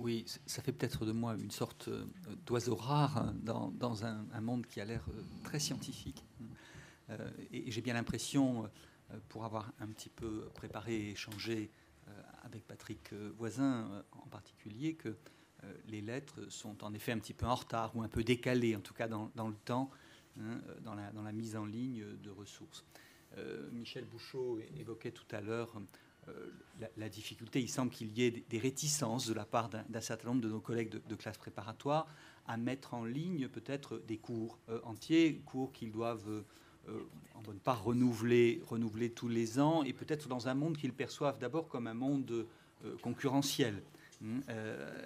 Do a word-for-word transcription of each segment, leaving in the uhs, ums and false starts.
Oui, ça fait peut-être de moi une sorte d'oiseau rare dans, dans un, un monde qui a l'air très scientifique. Euh, et j'ai bien l'impression, pour avoir un petit peu préparé et échangé avec Patrick Voisin en particulier, que les lettres sont en effet un petit peu en retard ou un peu décalées, en tout cas dans, dans le temps, hein, dans, la, dans la mise en ligne de ressources. Euh, Michel Bouchot évoquait tout à l'heure euh, la, la difficulté. Il semble qu'il y ait des réticences de la part d'un certain nombre de nos collègues de, de classe préparatoire à mettre en ligne peut-être des cours euh, entiers, cours qu'ils doivent euh, en bonne part renouveler, renouveler tous les ans, et peut-être dans un monde qu'ils perçoivent d'abord comme un monde euh, concurrentiel. Euh,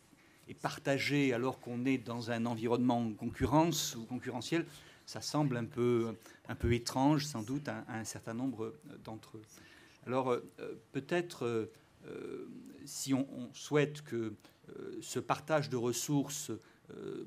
et partager alors qu'on est dans un environnement concurrence ou concurrentiel, ça semble un peu, un peu étrange sans doute à, à un certain nombre d'entre eux. Alors euh, peut-être euh, si on, on souhaite que euh, ce partage de ressources euh,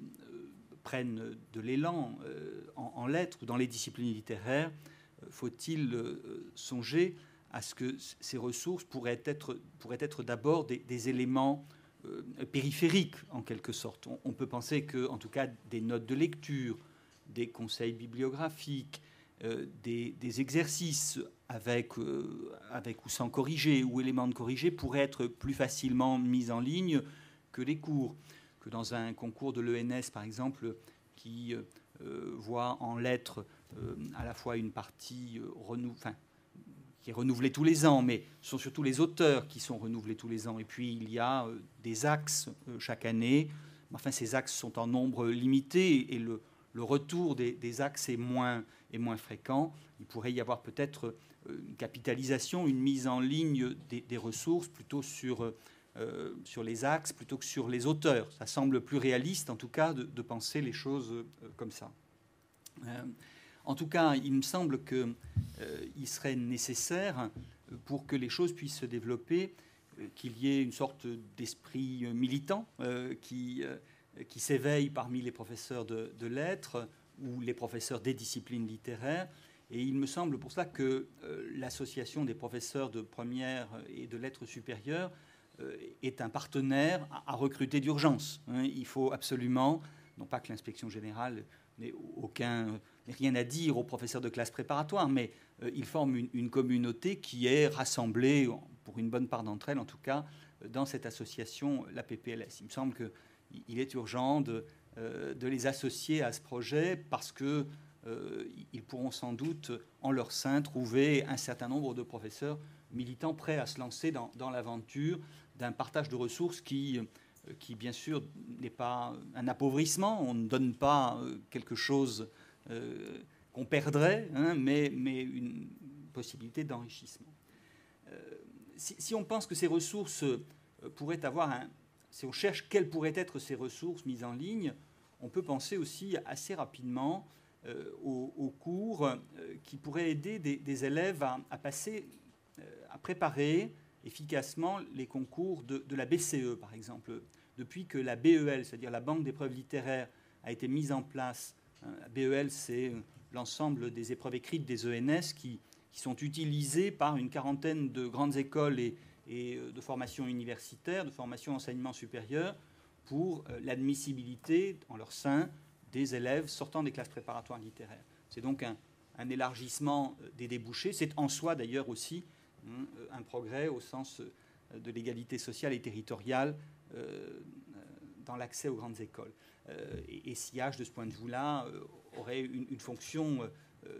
prenne de l'élan euh, en, en lettres ou dans les disciplines littéraires, euh, faut-il euh, songer à ce que ces ressources pourraient être, pourraient être d'abord des, des éléments euh, périphériques en quelque sorte. On, on peut penser que, en tout cas, des notes de lecture, des conseils bibliographiques, euh, des, des exercices avec, euh, avec ou sans corriger ou éléments de corriger pourraient être plus facilement mis en ligne que les cours. Que dans un concours de l'E N S, par exemple, qui euh, voit en lettres euh, à la fois une partie euh, renou enfin, qui est renouvelée tous les ans, mais ce sont surtout les auteurs qui sont renouvelés tous les ans. Et puis il y a euh, des axes euh, chaque année. Enfin, ces axes sont en nombre limité et le, le retour des, des axes est moins, est moins fréquent. Il pourrait y avoir peut-être une capitalisation, une mise en ligne des, des ressources plutôt sur, euh, sur les axes plutôt que sur les auteurs. Ça semble plus réaliste, en tout cas, de, de penser les choses euh, comme ça. Euh, en tout cas, il me semble qu'il euh, serait nécessaire, pour que les choses puissent se développer, euh, qu'il y ait une sorte d'esprit militant euh, qui, euh, qui s'éveille parmi les professeurs de, de lettres ou les professeurs des disciplines littéraires. Et il me semble pour cela que euh, l'association des professeurs de première et de lettres supérieures euh, est un partenaire à, à recruter d'urgence. Hein. Il faut absolument, non pas que l'inspection générale n'ait aucun, rien à dire aux professeurs de classe préparatoire, mais euh, ils forment une, une communauté qui est rassemblée, pour une bonne part d'entre elles en tout cas, dans cette association, la P P L S. Il me semble qu'il est urgent de, euh, de les associer à ce projet parce que Euh, ils pourront sans doute, en leur sein, trouver un certain nombre de professeurs militants prêts à se lancer dans, dans l'aventure d'un partage de ressources qui, euh, qui bien sûr, n'est pas un appauvrissement. On ne donne pas euh, quelque chose euh, qu'on perdrait, hein, mais, mais une possibilité d'enrichissement. Euh, si, si on pense que ces ressources euh, pourraient avoir un... Si on cherche quelles pourraient être ces ressources mises en ligne, on peut penser aussi assez rapidement Euh, aux, aux cours euh, qui pourraient aider des, des élèves à, à passer, euh, à préparer efficacement les concours de, de la B C E, par exemple. Depuis que la B E L, c'est-à-dire la Banque d'épreuves littéraires, a été mise en place, hein, la B E L, c'est l'ensemble des épreuves écrites des E N S qui, qui sont utilisées par une quarantaine de grandes écoles et, et de formation universitaire, de formation enseignement supérieur, pour euh, l'admissibilité en leur sein des élèves sortant des classes préparatoires littéraires. C'est donc un, un élargissement des débouchés. C'est en soi d'ailleurs aussi hein, un progrès au sens de l'égalité sociale et territoriale euh, dans l'accès aux grandes écoles. Euh, et, et S I A G, de ce point de vue-là, euh, aurait une, une fonction euh,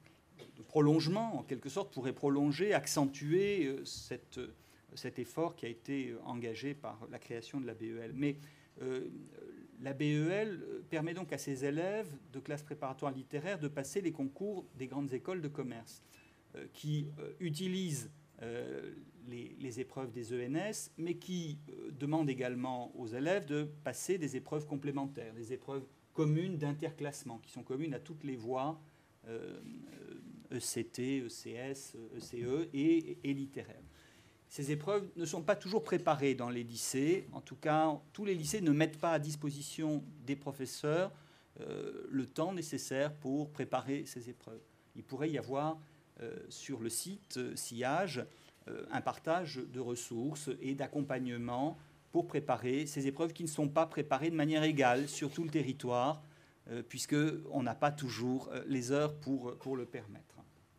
de prolongement, en quelque sorte, pourrait prolonger, accentuer euh, cette, cet effort qui a été engagé par la création de la B E L. Mais euh, la B E L permet donc à ses élèves de classe préparatoire littéraire de passer les concours des grandes écoles de commerce euh, qui euh, utilisent euh, les, les épreuves des E N S, mais qui euh, demandent également aux élèves de passer des épreuves complémentaires, des épreuves communes d'interclassement, qui sont communes à toutes les voies euh, E C T, E C S, E C E et, et littéraires. Ces épreuves ne sont pas toujours préparées dans les lycées. En tout cas, tous les lycées ne mettent pas à disposition des professeurs euh, le temps nécessaire pour préparer ces épreuves. Il pourrait y avoir euh, sur le site euh, S I A G euh, un partage de ressources et d'accompagnement pour préparer ces épreuves qui ne sont pas préparées de manière égale sur tout le territoire, euh, puisqu'on n'a pas toujours euh, les heures pour, pour le permettre.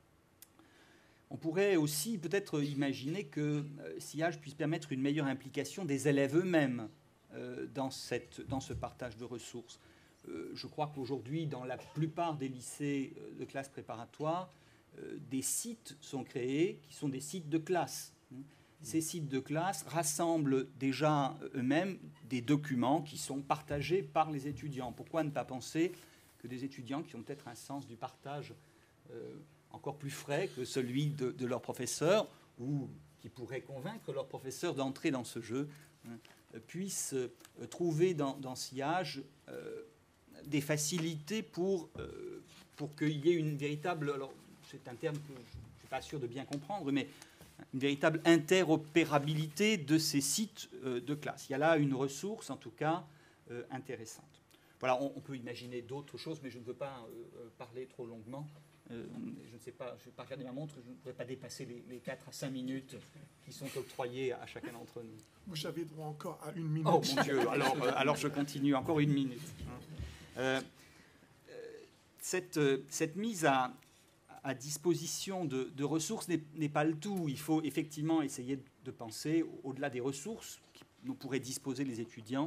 On pourrait aussi peut-être imaginer que euh, Sillage puisse permettre une meilleure implication des élèves eux-mêmes euh, dans, cette, dans ce partage de ressources. Euh, je crois qu'aujourd'hui, dans la plupart des lycées euh, de classe préparatoire, euh, des sites sont créés qui sont des sites de classe. Ces sites de classe rassemblent déjà eux-mêmes des documents qui sont partagés par les étudiants. Pourquoi ne pas penser que des étudiants qui ont peut-être un sens du partage euh, encore plus frais que celui de, de leurs professeurs, ou qui pourraient convaincre leurs professeurs d'entrer dans ce jeu, hein, puissent euh, trouver dans, dans Sillage euh, des facilités pour, euh, pour qu'il y ait une véritable... Alors, c'est un terme que je ne suis pas sûr de bien comprendre, mais une véritable interopérabilité de ces sites euh, de classe. Il y a là une ressource, en tout cas, euh, intéressante. Voilà, on, on peut imaginer d'autres choses, mais je ne veux pas euh, parler trop longuement. Euh, je ne sais pas, je ne vais pas regarder ma montre, je ne pourrais pas dépasser les, les quatre à cinq minutes qui sont octroyées à chacun d'entre nous. Moi, j'avais droit encore à une minute. Oh mon Dieu, alors, euh, alors je continue, encore une minute. Euh, euh, cette, cette mise à... à disposition de, de ressources n'est pas le tout. Il faut effectivement essayer de penser au-delà des ressources dont pourraient disposer les étudiants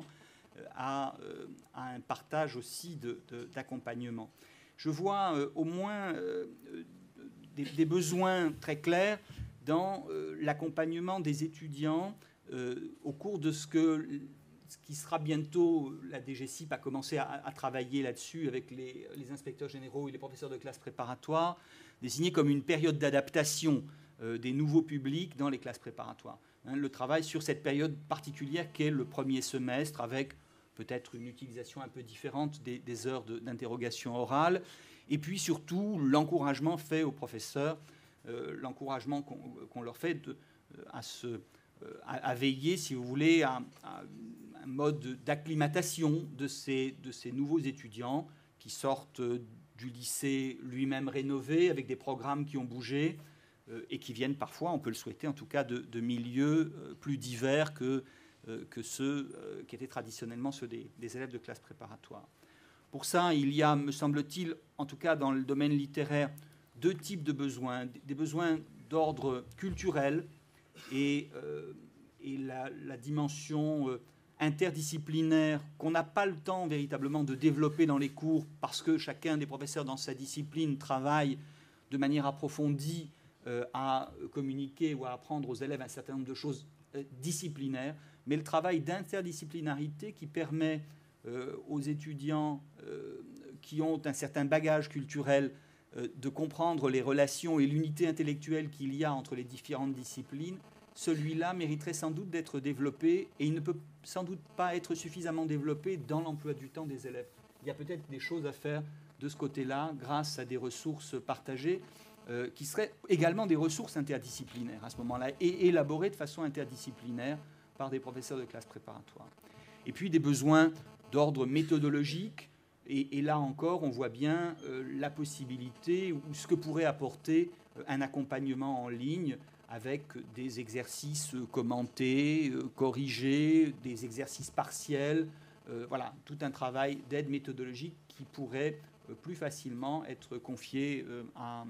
à, à un partage aussi d'accompagnement. Je vois euh, au moins euh, des, des besoins très clairs dans euh, l'accompagnement des étudiants euh, au cours de ce que ce qui sera bientôt, la D G C I P a commencé à, à travailler là-dessus avec les, les inspecteurs généraux et les professeurs de classe préparatoires, désigné comme une période d'adaptation euh, des nouveaux publics dans les classes préparatoires. Hein, le travail sur cette période particulière qu'est le premier semestre, avec peut-être une utilisation un peu différente des, des heures d'interrogation orale, et puis surtout l'encouragement fait aux professeurs, euh, l'encouragement qu'on qu'on leur fait de, à, se, à, à veiller, si vous voulez, à, à un mode d'acclimatation de ces, de ces nouveaux étudiants qui sortent du lycée lui-même rénové, avec des programmes qui ont bougé euh, et qui viennent parfois, on peut le souhaiter en tout cas, de, de milieux euh, plus divers que, euh, que ceux euh, qui étaient traditionnellement ceux des, des élèves de classe préparatoire. Pour ça, il y a, me semble-t-il, en tout cas dans le domaine littéraire, deux types de besoins. Des besoins d'ordre culturel et, euh, et la, la dimension... Euh, interdisciplinaire qu'on n'a pas le temps véritablement de développer dans les cours parce que chacun des professeurs dans sa discipline travaille de manière approfondie euh, à communiquer ou à apprendre aux élèves un certain nombre de choses euh, disciplinaires, mais le travail d'interdisciplinarité qui permet euh, aux étudiants euh, qui ont un certain bagage culturel euh, de comprendre les relations et l'unité intellectuelle qu'il y a entre les différentes disciplines, celui-là mériterait sans doute d'être développé et il ne peut sans doute pas être suffisamment développé dans l'emploi du temps des élèves. Il y a peut-être des choses à faire de ce côté-là grâce à des ressources partagées euh, qui seraient également des ressources interdisciplinaires à ce moment-là et élaborées de façon interdisciplinaire par des professeurs de classe préparatoire. Et puis des besoins d'ordre méthodologique et, et là encore on voit bien euh, la possibilité ou ce que pourrait apporter euh, un accompagnement en ligne avec des exercices commentés, corrigés, des exercices partiels, euh, voilà, tout un travail d'aide méthodologique qui pourrait euh, plus facilement être confié euh, à,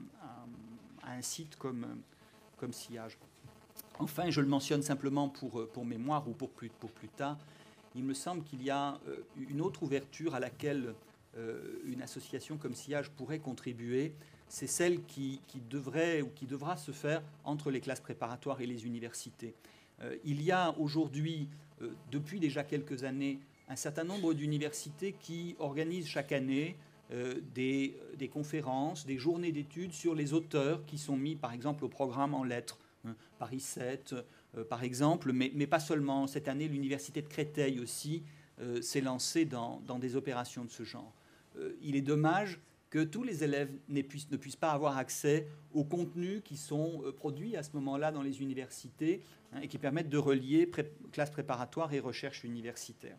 à, à un site comme, comme Sillage. Enfin, je le mentionne simplement pour, pour mémoire ou pour plus, pour plus tard, il me semble qu'il y a euh, une autre ouverture à laquelle euh, une association comme Sillage pourrait contribuer. C'est celle qui, qui devrait ou qui devra se faire entre les classes préparatoires et les universités. Euh, il y a aujourd'hui, euh, depuis déjà quelques années, un certain nombre d'universités qui organisent chaque année euh, des, des conférences, des journées d'études sur les auteurs qui sont mis, par exemple, au programme en lettres. Hein, Paris sept, euh, par exemple, mais, mais pas seulement. Cette année, l'université de Créteil aussi euh, s'est lancée dans, dans des opérations de ce genre. Euh, il est dommage que tous les élèves ne puissent, ne puissent pas avoir accès aux contenus qui sont produits à ce moment-là dans les universités hein, et qui permettent de relier pré classe préparatoire et recherche universitaire.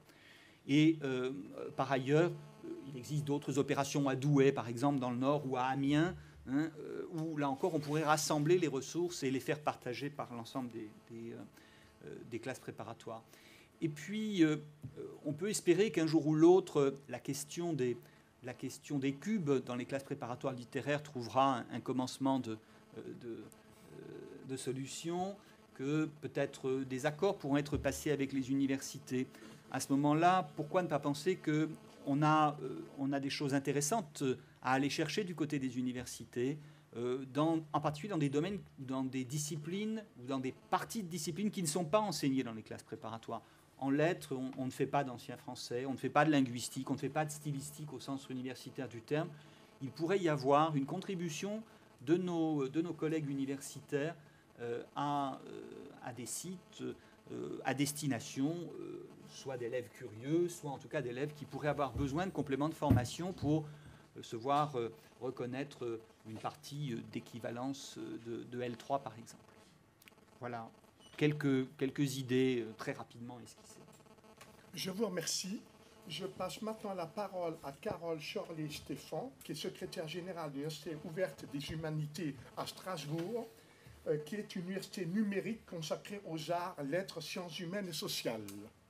Et euh, par ailleurs, il existe d'autres opérations à Douai, par exemple, dans le Nord, ou à Amiens, hein, où là encore on pourrait rassembler les ressources et les faire partager par l'ensemble des, des, euh, des classes préparatoires. et puis, euh, on peut espérer qu'un jour ou l'autre, la question des, la question des cubes dans les classes préparatoires littéraires trouvera un, un commencement de, de, de solution, que peut-être des accords pourront être passés avec les universités. À ce moment-là, pourquoi ne pas penser qu'on a, euh, on a des choses intéressantes à aller chercher du côté des universités, euh, dans, en particulier dans des domaines, dans des disciplines ou dans des parties de disciplines qui ne sont pas enseignées dans les classes préparatoires. En lettres, on, on ne fait pas d'ancien français, on ne fait pas de linguistique, on ne fait pas de stylistique au sens universitaire du terme. Il pourrait y avoir une contribution de nos, de nos collègues universitaires euh, à, euh, à des sites euh, à destination euh, soit d'élèves curieux, soit en tout cas d'élèves qui pourraient avoir besoin de compléments de formation pour euh, se voir euh, reconnaître euh, une partie euh, d'équivalence de, de L trois, par exemple. Voilà, quelques, quelques idées euh, très rapidement esquissées. Je vous remercie. Je passe maintenant la parole à Carole Chorley-Stéphan, qui est secrétaire générale de l'Université ouverte des humanités à Strasbourg, euh, qui est une université numérique consacrée aux arts, lettres, sciences humaines et sociales.